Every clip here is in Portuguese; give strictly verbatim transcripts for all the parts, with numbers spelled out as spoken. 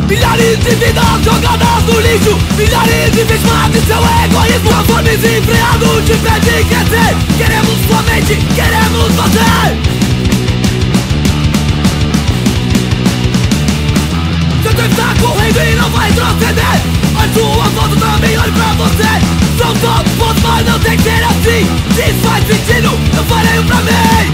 Milhares de vidas jogadas no lixo, milhares de vítimas de seu egoísmo. Conforme desempreado te pede crescer. Queremos sua mente, queremos você. Seu tempo está correndo e não vai retroceder. Olha sua foto também, olhe pra você. São todos pontos, mas não tem que ser assim. Se faz sentido, eu farei um pra mim.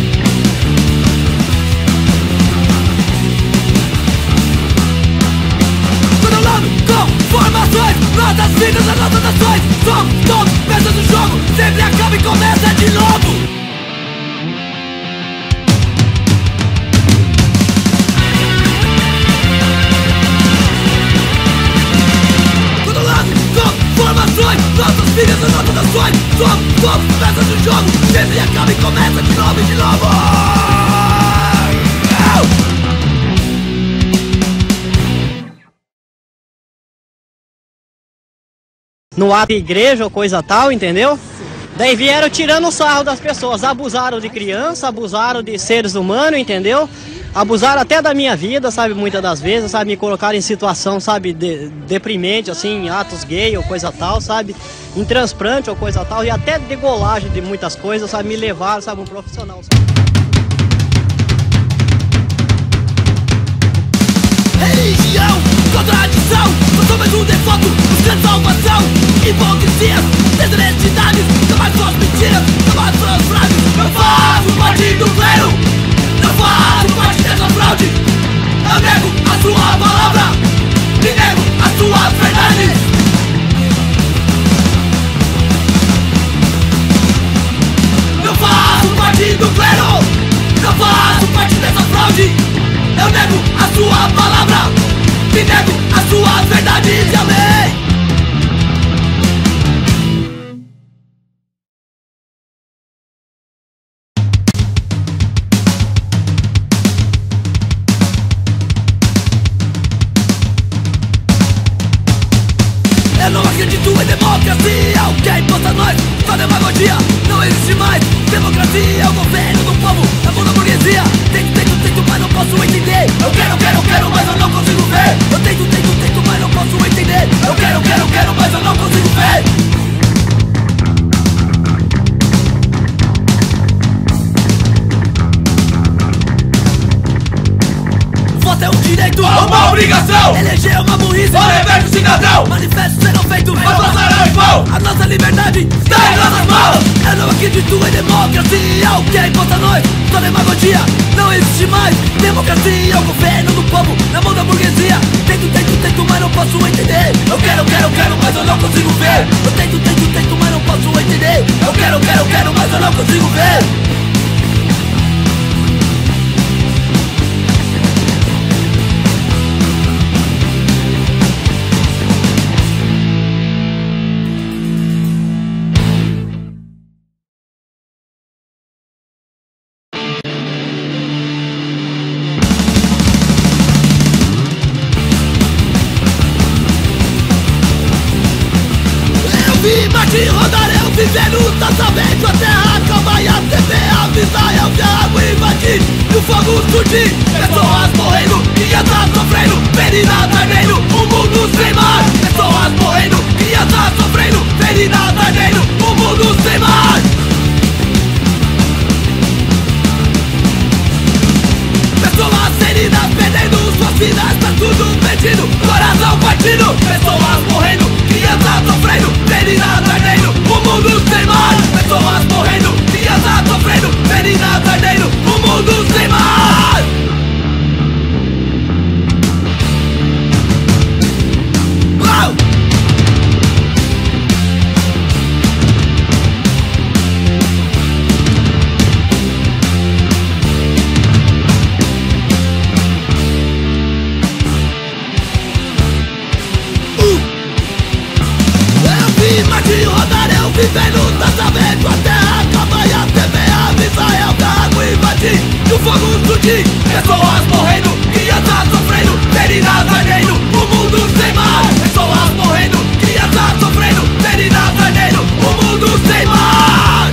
Quando eu lavo com formações, nossas vidas, as nossas ações. Somos todos peças do jogo, sempre acaba e começa de novo. Nossas filhas e nossas ações. Somos todos peças do jogo, sempre acaba e começa de novo e de novo. No ato de igreja ou coisa tal, entendeu? Daí vieram tirando o sarro das pessoas, abusaram de criança, abusaram de seres humanos, entendeu? Abusaram até da minha vida, sabe, muitas das vezes, sabe, me colocaram em situação, sabe, de, deprimente, assim, em atos gay ou coisa tal, sabe, em transplante ou coisa tal, e até degolagem de muitas coisas, sabe, me levaram, sabe, um profissional, sabe. Religião, contradição, nós somos um defato, buscando salvação. Hipocrisias, desonestidades, jamais suas mentiras, jamais suas frases. Eu faço parte do clero, eu faço parte dessa fraude. Eu nego a sua palavra e nego as suas verdades. Eu faço parte do clero, eu faço parte dessa fraude. Eu nego a sua palavra e nego as suas verdades. Amém. Eu não acredito em democracia, o que importa a nós, só demagogia. Não existe mais democracia, é o governo do povo, é a mão da burguesia. Tento, tento, tento, mas não posso entender. Eu quero, quero, quero, mas eu não consigo ver. Eu tento, tento, tento, mas não posso entender. Eu quero, quero, quero, mas eu não consigo ver. Voto é um direito, uma obrigação. Eleger é uma burrice, o reverso cidadão. Manifestos serão feitos, mas passarão em vão. A nossa liberdade está em nossas mãos. Eu não acredito em democracia, o que importa a nós, só demagogia. Não existe mais democracia, é o governo do povo, na mão da burguesia. Tento, tento, tento, mas não posso entender. Eu quero, quero, quero, mas eu não consigo ver. Eu tento, tento, tento, mas não posso entender. Eu quero, quero, quero, mas eu não consigo ver. Marte rodar, eu vivendo, tá sabendo. A terra calma e a T V avisa. Eu vi a água invadir e o fogo surgir. Pessoas morrendo, crianças sofrendo, feridas ardendo, o mundo sem mar. Pessoas morrendo, crianças sofrendo, feridas ardendo, o mundo sem mar. Pessoas feridas perdendo suas vidas, tá tudo perdido, coração partido. Pessoas morrendo, crianças sofrendo, feridas ardendo, o mundo sem mar. Pessoas morrendo, crianças sofrendo, feridas ardendo, o mundo sem mar. Uau! De rodar, eu vivendo, tá sabendo. A terra acaba e a T V avisa. É o da água invadir e o fogo surgir. Pessoas morrendo, crianças sofrendo, feridas ardendo, o mundo sem mar. Pessoas morrendo, crianças sofrendo, feridas ardendo, o mundo sem mar.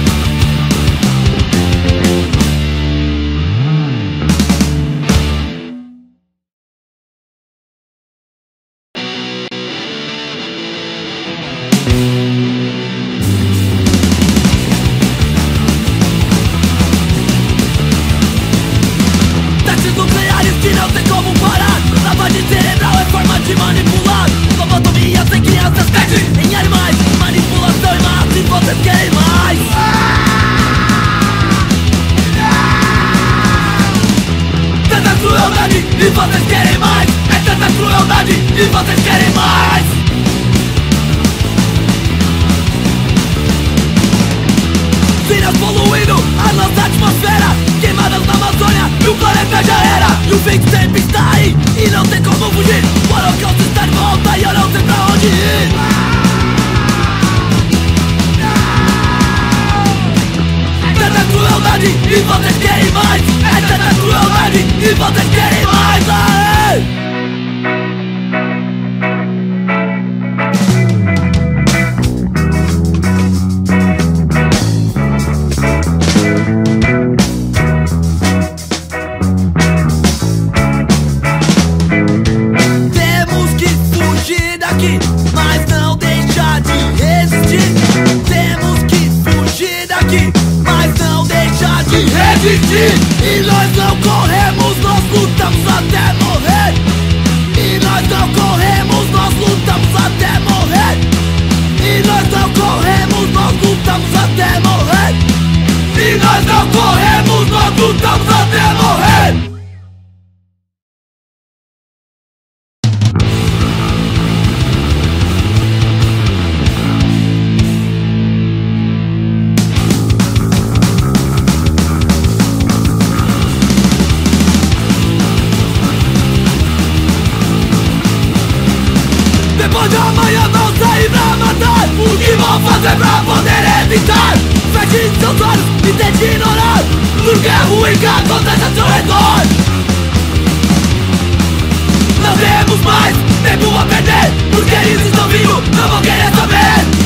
vocês querem mais. É tanta crueldade e vocês querem mais. Vidas poluindo a nossa atmosfera, queimadas na Amazônia e o planeta já era. E o fim sempre está aí e não tem como fugir. O holocausto está de volta e eu não sei pra onde ir. É tanta crueldade e vocês querem mais. É tanta crueldade e vocês querem mais. Aê! Mas não deixa de resistir. Temos que fugir daqui, mas não deixa de resistir. E nós não corremos, nós lutamos até morrer. E nós não corremos, nós lutamos até morrer. E nós não corremos, nós lutamos até morrer. E nós não corremos, nós lutamos até morrer. Depois de amanhã vão sair pra matar. O que vão fazer pra poder evitar? Feche seus olhos e tente ignorar tudo que é ruim que acontece ao seu redor. Não temos mais tempo a perder, porque eles estão vindo, não vão querer saber.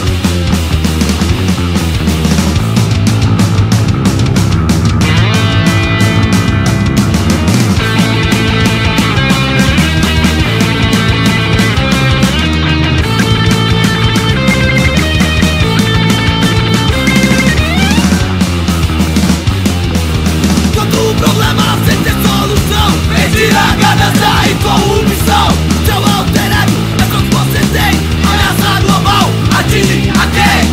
Ganância e corrupção, seu alter ego é só o que você tem. Ameaça global, atinge a quem?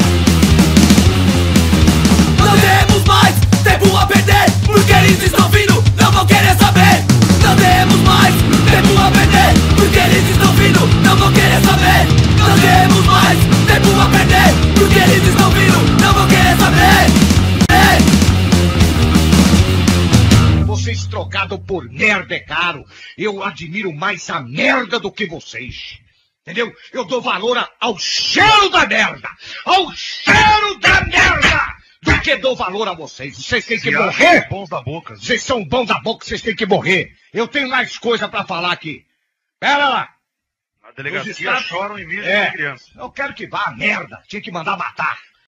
Não temos mais tempo a perder, porque eles estão vindo, não vão querer saber. Não temos mais tempo a perder, porque eles estão vindo, não vão querer saber. Não temos mais tempo a perder, porque eles estão vindo, não vão querer saber. Vocês trocado por merda é caro. Eu admiro mais a merda do que vocês. Entendeu? Eu dou valor a, ao cheiro da merda. Ao cheiro da merda. Do que dou valor a vocês. Vocês têm que Se morrer. Bons da boca. Vocês são bons da boca, vocês têm que morrer. Eu tenho mais coisa pra falar aqui. Pera lá. Na delegacia Os estados- choram em vídeo É. de criança. Eu quero que vá a merda. Tinha que mandar matar.